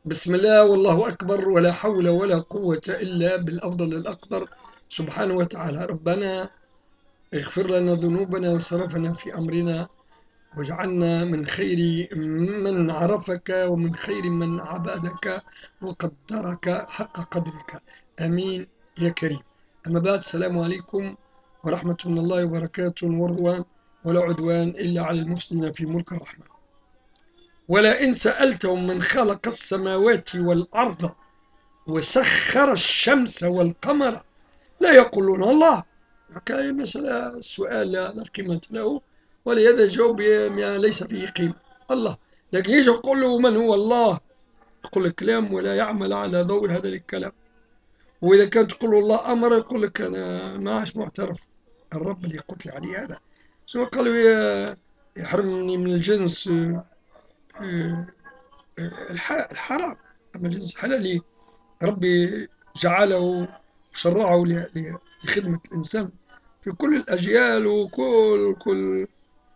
بسم الله والله أكبر ولا حول ولا قوة إلا بالأفضل الأقدر سبحانه وتعالى. ربنا اغفر لنا ذنوبنا وسرفنا في أمرنا واجعلنا من خير من عرفك ومن خير من عبدك وقدرك حق قدرك، آمين يا كريم. أما بعد، السلام عليكم ورحمة من الله وبركاته ورضوان، ولا عدوان إلا على المفسدين في ملك الرحمن. ولئن سألتهم من خلق السماوات والأرض وسخر الشمس والقمر لا يقولون الله. كاي مسألة سؤال لا قيمة له، ولهذا الجواب ليس فيه قيمة. الله، لكن يجي يقول له من هو الله، يقول لك كلام ولا يعمل على ضوء هذا الكلام. وإذا كان تقول له الله أمر يقول لك أنا ما عادش معترف. الرب اللي قلت لي عليه هذا سواء قالوا يحرمني من الجنس آه، الحرام، أما الجنس الحلال ربي جعله وشرعه لخدمة الإنسان في كل الأجيال وكل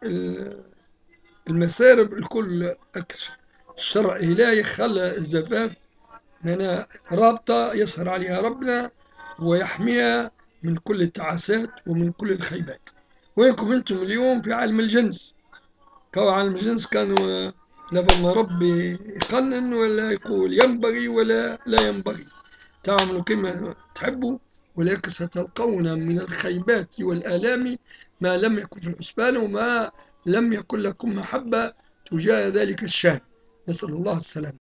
المسارب الكل. الشرع الإلهي خلى الزفاف لنا رابطة يسهر عليها ربنا ويحميها من كل التعاسات ومن كل الخيبات. وينكم أنتم اليوم في عالم الجنس؟ كوا عالم الجنس كانوا لا فما ربي يقنن ولا يقول ينبغي ولا لا ينبغي. تعملوا كما تحبوا، ولكن ستلقون من الخيبات والآلام ما لم يكن في الحسبان وما لم يكن لكم محبة تجاه ذلك الشأن. نسأل الله السلامة.